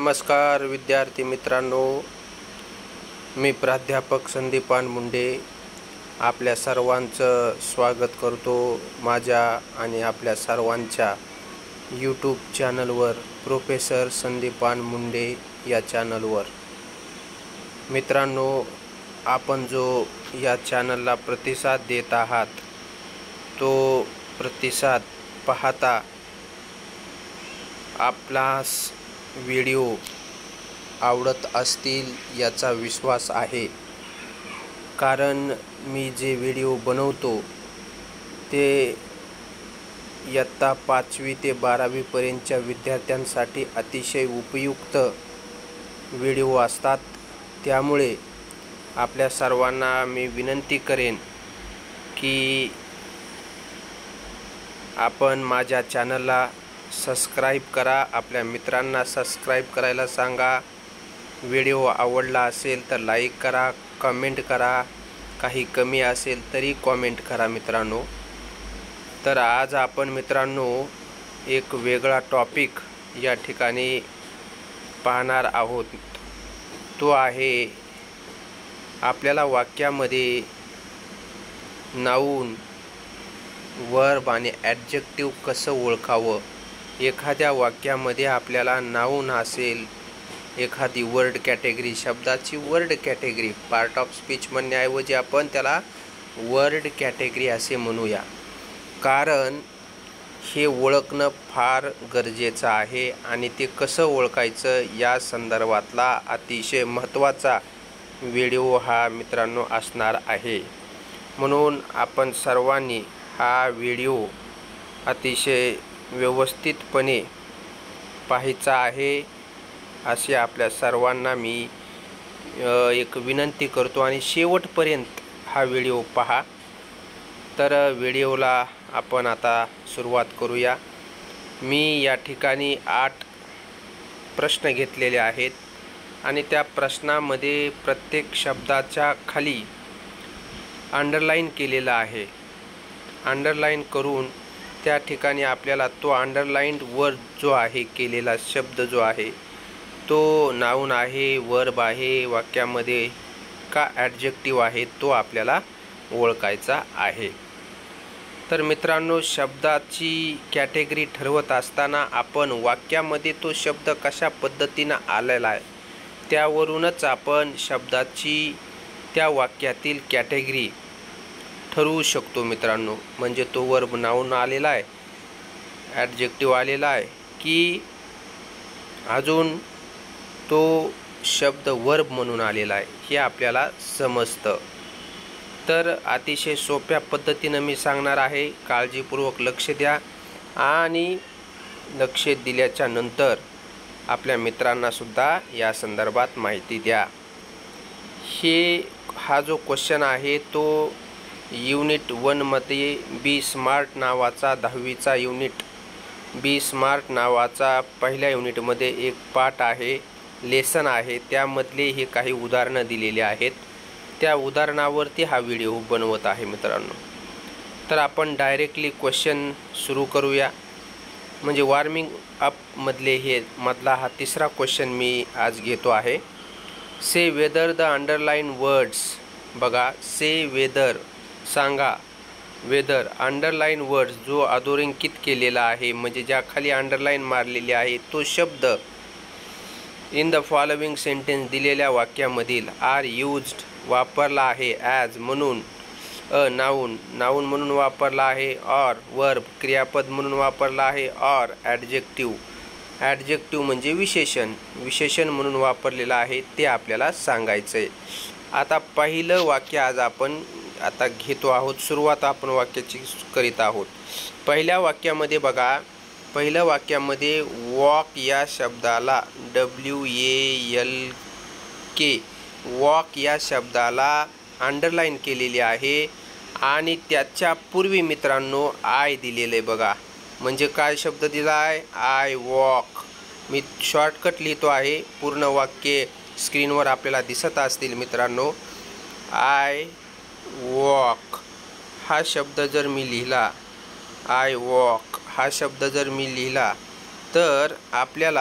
नमस्कार विद्यार्थी मित्रांनो, मी प्राध्यापक संदीपान मुंडे आपल्या सर्वांचं स्वागत करतो माझ्या आणि आपल्या सर्वांच्या यूट्यूब चॅनलवर, प्रोफेसर संदीपान मुंडे या चॅनलवर। मित्रांनो, आपण जो या चॅनलला प्रतिसाद देत आहात तो प्रतिसाद पाहता आपल्यास व्हिडिओ आवडत असतील याचा विश्वास आहे। कारण मी जे व्हिडिओ बनवतो ते इयत्ता 5वी ते 12वी पर्यंतच्या विद्यार्थ्यांसाठी अतिशय उपयुक्त व्हिडिओ असतात। त्यामुळे आपल्या सर्वांना मी विनंती करेन की आपण माझ्या चॅनलला सबस्क्राइब करा, आपल्या मित्रांना सबस्क्राइब करायला सांगा। व्हिडिओ आवडला असेल तर लाईक करा, कमेंट करा, काही कमी असेल तरी कमेंट करा मित्रांनो। तर आज आपण मित्रांनो एक वेगळा टॉपिक या ठिकाणी पाहणार आहोत। तो आहे आपल्याला वाक्यामध्ये नाउन, वर्ब आणि ॲडजेक्टिव्ह कसं ओळखावं। एखाद्या वाक्यामध्ये आपल्याला नाउन असेल, एखादी वर्ड कॅटेगरी, शब्दाची word category, part of speech म्हणण्याऐवजी आपण त्याला वर्ड कॅटेगरी असे म्हणूया। कारण हे ओळखणं फार गरजेचं आहे आणि ते कसं ओळखायचं या संदर्भातला अतिशय महत्त्वाचा व्हिडिओ हा मित्रांनो असणार आहे। म्हणून आपण सर्वांनी हा व्हिडिओ अतिशय व्यवस्थितपणे पाहायचा आहे असे आपल्या सर्वांना मी एक विनंती करतो आणि शेवटपर्यंत हा व्हिडिओ पहा। तर व्हिडिओला आपण आता सुरुवात करूया। मी या ठिकाणी 8 प्रश्न घेतलेले आहेत आणि त्या प्रश्नामध्ये प्रत्येक शब्दाच्या खाली अंडरलाईन केलेला आहे। अंडरलाईन करून त्या ठिकाणी आपल्याला तो अंडरलाईन्ड वर्ड जो आहे, केलेला शब्द जो आहे तो नाउन आहे, वर्ब आहे, वाक्यामध्ये का ॲडजेक्टिव्ह आहे तो आपल्याला ओळखायचा आहे। तर मित्रांनो, शब्दाची कॅटेगरी ठरवत असताना आपण वाक्यामध्ये तो शब्द कशा पद्धतीनं आलेला आहे त्यावरूनच आपण शब्दाची त्या वाक्यातील कॅटेगरी ठरवू शकतो मित्रांनो। म्हणजे तो वर्ब नाउन आलेला आहे, ॲडजेक्टिव्ह आलेला आहे की अजून तो शब्द वर्ब म्हणून आलेला आहे हे आपल्याला समजतं। तर अतिशय सोप्या पद्धतीनं मी सांगणार आहे, काळजीपूर्वक लक्ष द्या आणि लक्ष दिल्याच्या नंतर आपल्या मित्रांना सुद्धा या संदर्भात माहिती द्या। हा जो क्वेश्चन आहे तो युनिट 1 मध्ये बी स्मार्ट नावाचा 10वीचा युनिट बी स्मार्ट नावाचा पहिल्या युनिटमध्ये एक पाठ आहे, लेसन आहे। त्यामधले हे काही उदाहरणं दिलेली आहेत, त्या उदाहरणावरती हा व्हिडिओ बनवत आहे मित्रांनो। तर आपण डायरेक्टली क्वेश्चन सुरू करूया। म्हणजे वॉर्मिंग अप मधला हा तिसरा क्वेश्चन मी आज घेतो आहे। Say whether the underline words, बघा, से वेदर सांगा, वेदर अंडरलाईन वर्ड्स जो अधोरेखित केलेला आहे म्हणजे ज्या खाली अंडरलाईन मारलेली आहे तो शब्द इन द फॉलोइंग सेंटेन्स दिलेल्या वाक्यामधील आर यूज्ड वापरला आहे ॲज म्हणून, अ नाउन नाउन म्हणून वापरला आहे, ऑर वर्ब क्रियापद म्हणून वापरला आहे, ऑर ॲडजेक्टिव्ह ॲडजेक्टिव्ह म्हणजे विशेषण विशेषण म्हणून वापरलेला आहे ते आपल्याला सांगायचं आहे। आता पहिलं वाक्य आज आपण आता घेतो आहोत, सुरुवात आपण वाक्याची करीत आहोत। पहिल्या वाक्यामध्ये बघा, पहिल्या वाक्यामध्ये वॉक या शब्दाला WALK वॉक या शब्दाला अंडरलाईन केलेली आहे आणि त्याच्या पूर्वी मित्रांनो आय दिलेले बघा। म्हणजे काय शब्द दिला आहे? I walk. मी शॉर्टकट लिहितो आहे, पूर्ण वाक्य स्क्रीनवर आपल्याला दिसत असतील मित्रांनो। आय वॉक हा शब्द जर मी लिहिला, आय वॉक हा शब्द जर मी लिहिला तर आपल्याला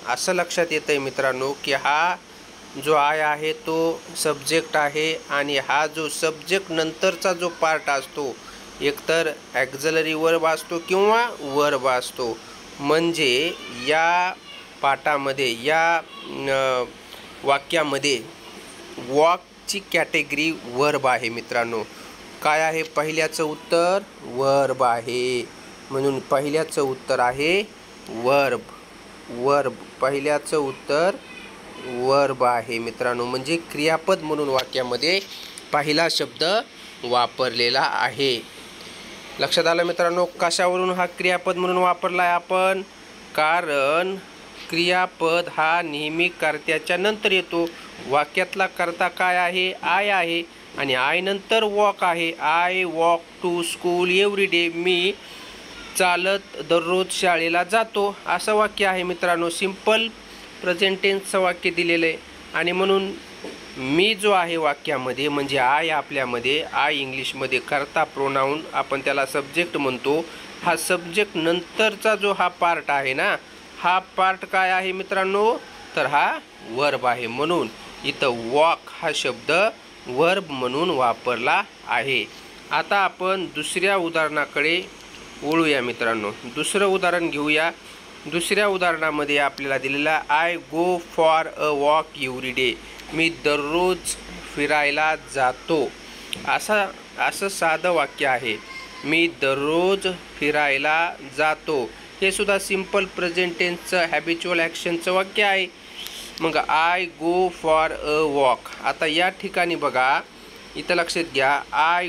असं लक्षात येतंय मित्रांनो की हा जो आय आहे तो सब्जेक्ट आहे आणि हा जो सब्जेक्ट नंतरचा जो पार्ट असतो एकतर ॲक्झिलरी वर्ब असतो किंवा वर्ब असतो. म्हणजे या पाठामध्ये या वाक्यामध्ये वॉकची कॅटेगरी वर्ब आहे मित्रांनो. काय आहे? पहिल्याचं उत्तर वर्ब आहे. म्हणून पहिल्याचं उत्तर आहे वर्ब. वर्ब पहिल्याचं उत्तर वर्ब आहे मित्रांनो. म्हणजे क्रियापद म्हणून वाक्यामध्ये पहिला शब्द वापरलेला आहे. लक्षात आलं मित्रांनो कशावरून हा क्रियापद म्हणून वापरला आहे आपण? कारण क्रियापद हा नेहमी कर्त्याच्या नंतर येतो. वाक्यातला कर्ता काय आहे? आय आहे आणि आय नंतर वॉक आहे. I walk to school every day. मी चालत दररोज शाळेला जातो असं वाक्य आहे मित्रांनो. सिंपल प्रेझेंट टेन्सचं वाक्य दिलेलं आहे. आणि म्हणून मी जो आहे वाक्यामध्ये म्हणजे आय आपल्यामध्ये आय इंग्लिशमध्ये कर्ता प्रोनाऊन आपण त्याला सब्जेक्ट म्हणतो. हा सब्जेक्ट नंतरचा जो हा पार्ट आहे ना हा पार्ट काय आहे मित्रांनो? तर हा वर्ब आहे. म्हणून इथं वॉक हा शब्द वर्ब म्हणून वापरला आहे. आता आपण दुसऱ्या उदाहरणाकडे वळूया मित्रांनो. दुसरं उदाहरण घेऊया. दुसऱ्या उदाहरणामध्ये आपल्याला दिलेला I go for a walk every day. मी दररोज फिरायला जातो. असं साधं वाक्य आहे. मी दररोज फिरायला जातो. हे सुद्धा सिंपल प्रेझेंट टेन्सचं हॅबिच्युअल ॲक्शनचं वाक्य आहे. मग I go for a walk. आता या ठिकाणी बघा इथं लक्षात घ्या. आय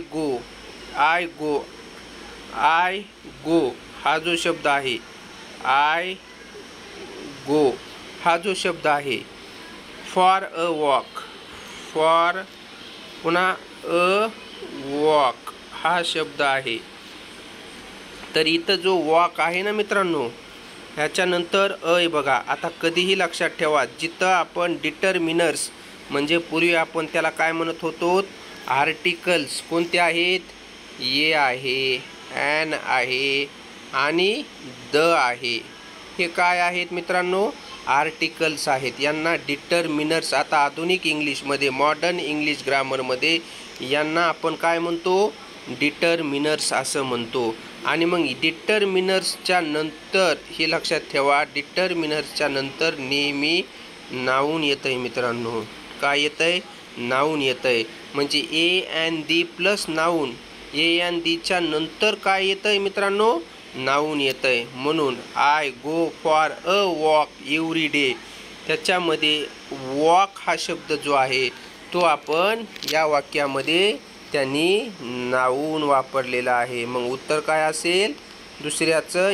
गो हा जो शब्द आहे आय गो हा जो शब्द आहे फॉर अ वॉक फॉर पुन्हा अ वॉक हा शब्द आहे. तर इथं जो वॉक आहे ना मित्रांनो ह्याच्यानंतर अय बघा. आता कधीही लक्षात ठेवा जिथं आपण डिटर्मिनर्स म्हणजे पूर्वी आपण त्याला काय म्हणत होतो? आर्टिकल्स कोणते आहेत? ए आहे, ॲन आहे आणि द आहे. हे काय आहेत मित्रांनो? आर्टिकल्स आहेत. यांना डिटर्मिनर्स आता आधुनिक इंग्लिशमध्ये मॉडर्न इंग्लिश ग्रामरमध्ये यांना आपण काय म्हणतो? डिटर्मिनर्स असं म्हणतो. आणि मग डिटर्मिनर्सच्या नंतर हे लक्षात ठेवा डिटर्मिनर्सच्या नंतर नेहमी नाऊन येतं आहे मित्रांनो. काय येतं आहे? नाऊन येतं आहे. म्हणजे A and the plus noun. A and दीच्या नंतर काय येतं आहे मित्रांनो? नाऊन येतं आहे. म्हणून I go for a walk every day त्याच्यामध्ये वॉक हा शब्द जो आहे तो आपण या वाक्यामध्ये त्यांनी नाऊन वापरलेला आहे. मग उत्तर काय असेल? दुसऱ्याचं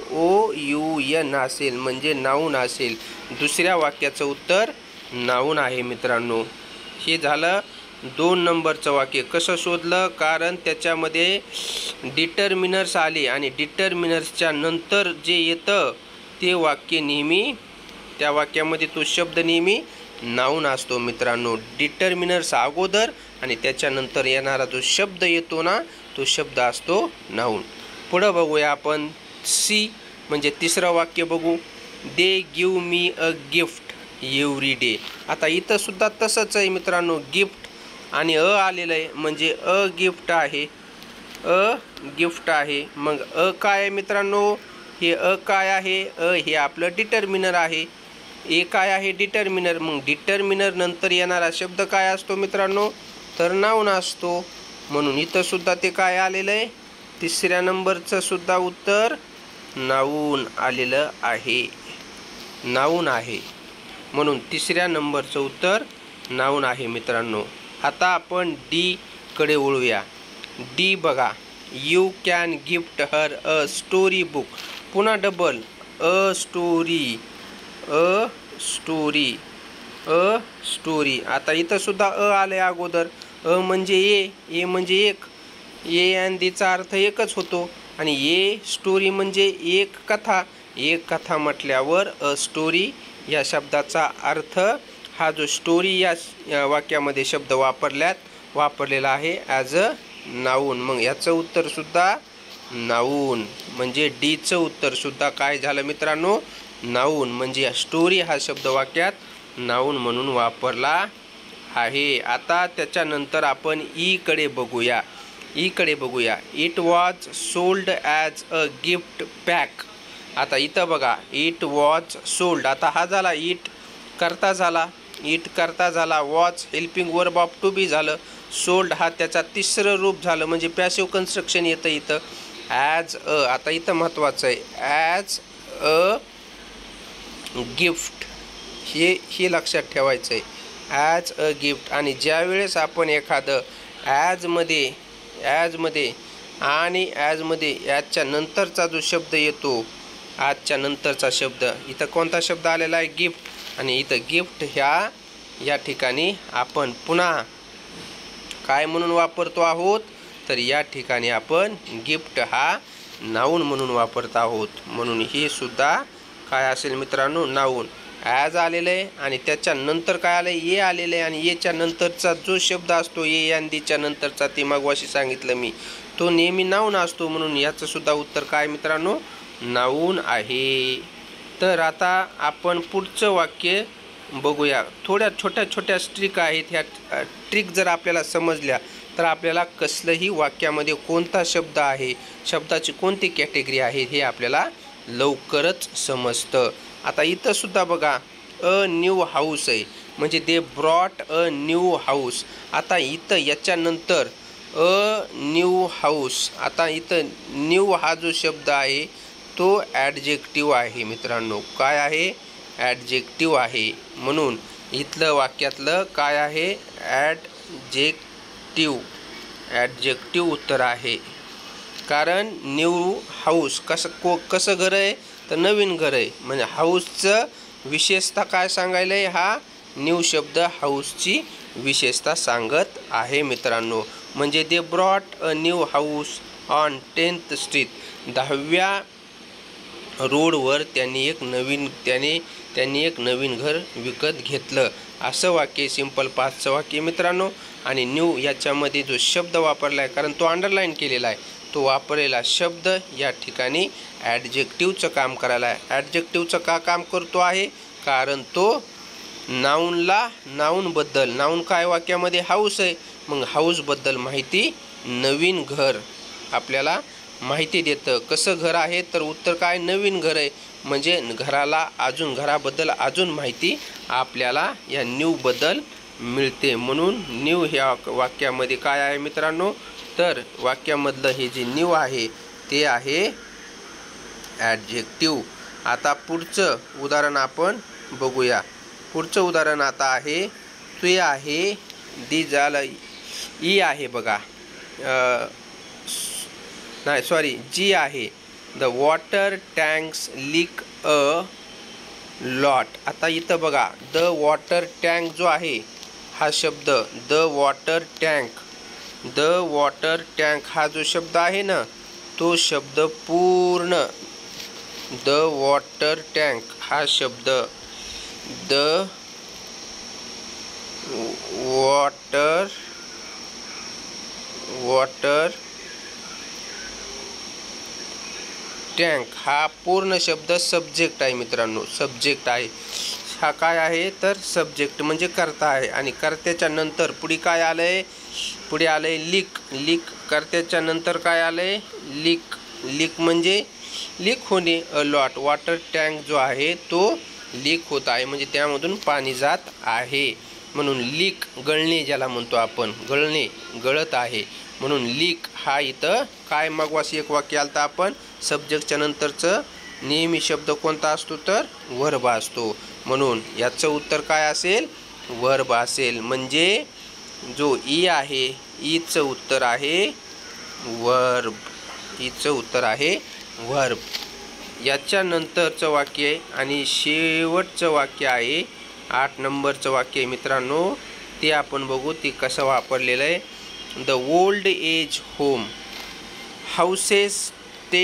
NOUN असेल म्हणजे नाऊन असेल. दुसऱ्या वाक्याचं उत्तर नाऊन आहे मित्रांनो. हे झालं 2 नंबरचं वाक्य. कसं शोधलं? कारण त्याच्यामध्ये डिटर्मिनर्स आले आणि डिटर्मिनर्सच्या नंतर जे येतं ते वाक्य नेहमी त्या वाक्यामध्ये तो शब्द नेहमी नाऊन असतो मित्रांनो. डिटर्मिनर्स अगोदर आणि त्याच्यानंतर येणारा जो शब्द येतो ना तो शब्द असतो नाऊन. पुढं बघूया आपण. सी म्हणजे तिसरं वाक्य बघू. They give me a gift every day. आता इथं सुद्धा तसंच आहे मित्रांनो. गिफ्ट आणि आलेलं आहे म्हणजे अ गिफ्ट आहे. अ गिफ्ट आहे. मग काय आहे मित्रांनो? हे काय आहे? हे आपलं डिटर्मिनर आहे. ए काय आहे? डिटर्मिनर. मग डिटर्मिनर नंतर येणारा शब्द काय असतो मित्रांनो? तर नाऊन असतो. म्हणून इथं सुद्धा ते काय आलेलं आहे? तिसऱ्या नंबरचं सुद्धा उत्तर नाऊन आलेलं आहे. नाऊन आहे. म्हणून तिसऱ्या नंबरचं उत्तर नाऊन आहे मित्रांनो. आता आपण डी कडे वळूया. डी बघा. You can gift her a story book. पुन्हा double a story a story a story. आता इथं सुद्धा आले अगोदर. म्हणजे ए म्हणजे एक. ए अँड दीचा अर्थ एकच होतो आणि ए स्टोरी म्हणजे एक कथा. एक कथा म्हटल्यावर अ स्टोरी या शब्दाचा अर्थ हा जो स्टोरी या वाक्यामध्ये शब्द वापरलेला आहे ॲज अ नाऊन. मग याचं उत्तरसुद्धा नाऊन म्हणजे डीचं उत्तरसुद्धा काय झालं मित्रांनो? नाऊन म्हणजे स्टोरी हा शब्द वाक्यात नाऊन म्हणून वापरला आहे. आता त्याच्यानंतर आपण ईकडे बघूया. It was sold as a gift pack. आता इथं बघा, इट वॉज सोल्ड. आता हा झाला इट करता झाला, was helping verb of to be झालं, सोल्ड हा त्याचा तिसरं रूप झालं म्हणजे पॅसिव्ह कन्स्ट्रक्शन येतं इथं. ॲज अ, आता इथं महत्त्वाचं आहे, ॲज अ गिफ्ट हे लक्षात ठेवायचं आहे, ॲज अ गिफ्ट. आणि ज्यावेळेस आपण एखादं ॲजमध्ये आणि ॲजमध्ये ॲजच्या नंतरचा जो शब्द येतो, आजच्या नंतरचा शब्द, इथं कोणता शब्द आलेला आहे, गिफ्ट. आणि इथं गिफ्ट या ठिकाणी आपण पुन्हा काय म्हणून वापरतो आहोत, तर या ठिकाणी आपण गिफ्ट हा नाऊन म्हणून वापरत आहोत. म्हणून हे सुद्धा काय असेल मित्रांनो, नाऊन. ॲज आलेलं आहे आणि त्याच्यानंतर काय आलं, ये आलेलं आहे. आणि येच्या नंतरचा जो शब्द असतो, ये यांदीच्या नंतरचा, ते मगाशी सांगितलं मी, तो नेहमी नाऊन असतो. म्हणून याचं सुद्धा उत्तर काय मित्रांनो, नाऊन आहे. तर आता आपण पुढचं वाक्य बघूया. थोड्या छोट्या ट्रिक आहेत. ह्या ट्रिक जर आपल्याला समजल्या तर आपल्याला कसलंही वाक्यामध्ये कोणता शब्द आहे, शब्दाची कोणती कॅटेगरी आहे, हे आपल्याला लवकरच समजतं. आता इथं सुद्धा बघा, अ न्यू हाऊस आहे म्हणजे they brought a new house. आता इथं याच्यानंतर अ न्यू हाऊस, आता इथं न्यू हा जो शब्द आहे तो ॲडजेक्टिव्ह आहे मित्रांनो. काय आहे, ॲडजेक्टिव्ह आहे. म्हणून इथलं वाक्यातलं काय आहे, ॲडजेक्टिव्ह उत्तर आहे. कारण न्यू हाऊस कसं घर आहे, तर नवीन घर आहे. म्हणजे हाऊसचं विशेषता काय सांगायला आहे, हा न्यू शब्द हाऊसची विशेषता सांगत आहे मित्रांनो. म्हणजे they brought a new house on 10th street. 10व्या रोडवर त्यांनी एक नवीन घर विकत घेतलं, असं वाक्य, सिंपल पास्टचं वाक्य मित्रांनो. आणि न्यू याच्यामध्ये जो शब्द वापरला आहे, कारण तो अंडरलाईन केलेला आहे, तो वापरलेला शब्द या ठिकाणी ॲडजेक्टिव्हचं काम करायला आहे. ॲडजेक्टिव्हचं का काम करतो आहे, कारण तो नाऊन काय वाक्यामध्ये हाऊस आहे, मग हाऊसबद्दल माहिती, नवीन घर आपल्याला माहिती देतं. कसं घर आहे, तर उत्तर काय, नवीन घर आहे. म्हणजे घराबद्दल अजून माहिती आपल्याला या न्यूबद्दल मिळते. म्हणून न्यू ह्या वाक्यामध्ये काय आहे मित्रांनो, तर वाक्यामधलं हे जे न्यू आहे ते आहे ॲडजेक्टिव्ह. आता पुढचं उदाहरण आपण बघूया. पुढचं उदाहरण आता आहे, ते आहे दी झालं, ई आहे बघा, जी आहे, the water tanks leak a lot. आता इथं बघा, द वॉटर टँक जो आहे हा शब्द, द वॉटर टँक हा जो शब्द आहे ना, तो शब्द पूर्ण, द वॉटर टँक हा शब्द, द वॉटर टँक हा पूर्ण शब्द सब्जेक्ट आहे मित्रांनो, सब्जेक्ट आहे. हा काय आहे, तर सब्जेक्ट म्हणजे कर्ता आहे. आणि कर्त्याच्या नंतर पुढे काय आलंय, पुढे आलंय लीक. कर्त्याच्या नंतर काय आलंय, लीक म्हणजे लीक होणे. अ लॉट, वॉटर टँक जो आहे तो लीक होत आहे, म्हणजे त्यामधून पाणी जात आहे. म्हणून लीक, गळणे ज्याला म्हणतो आपण, गळत आहे. म्हणून लीक हा इथं काय, मगवाशी एक वाक्य आलं तर आपण सब्जेक्टच्या नंतरचं नेहमी शब्द कोणता असतो, तर वर्ब असतो. म्हणून याचं उत्तर काय असेल, वर्ब असेल. म्हणजे जो ई आहे, ईचं उत्तर आहे वर्ब, याच्यानंतरचं वाक्य आहे आणि शेवटचं वाक्य आहे, 8 नंबरचं वाक्य आहे मित्रांनो. ते आपण बघू ते कसं वापरलेलं आहे. The old age home houses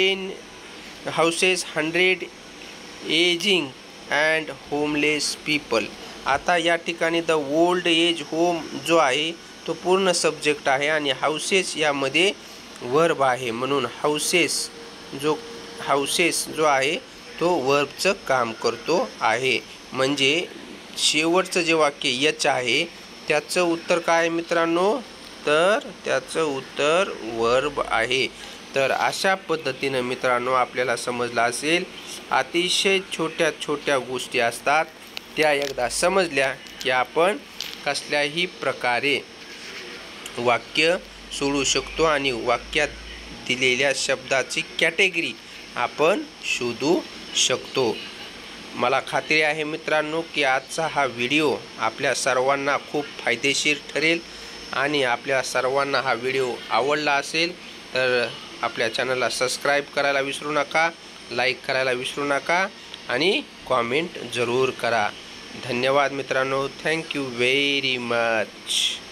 100 ageing and homeless people. आता या ठिकाणी द ओल्ड एज होम जो आहे तो पूर्ण सब्जेक्ट आहे आणि हाऊसेस यामध्ये वर्ब आहे. म्हणून हाऊसेस जो आहे तो वर्बचं काम करतो आहे. म्हणजे शेवटचं जे वाक्य यच आहे त्याचं उत्तर काय आहे मित्रांनो, तर त्याचं उत्तर वर्ब आहे. तर अशा पद्धतीनं मित्रांनो आपल्याला समजलं असेल, अतिशय छोट्या छोट्या गोष्टी असतात त्या एकदा समजल्या की आपण कसल्याही प्रकारे वाक्य सोडू शकतो आणि वाक्यात दिलेल्या शब्दाची कॅटेगरी आपण शोधू शकतो. मला खात्री आहे मित्रांनो की आजचा हा व्हिडिओ आपल्या सर्वांना खूप फायदेशीर ठरेल आणि आपल्या सर्वांना हा व्हिडिओ आवडला असेल तर आपल्या चॅनलला सबस्क्राईब करायला विसरू नका, लाईक करायला विसरू नका आणि कॉमेंट जरूर करा. धन्यवाद मित्रांनो. Thank you very much.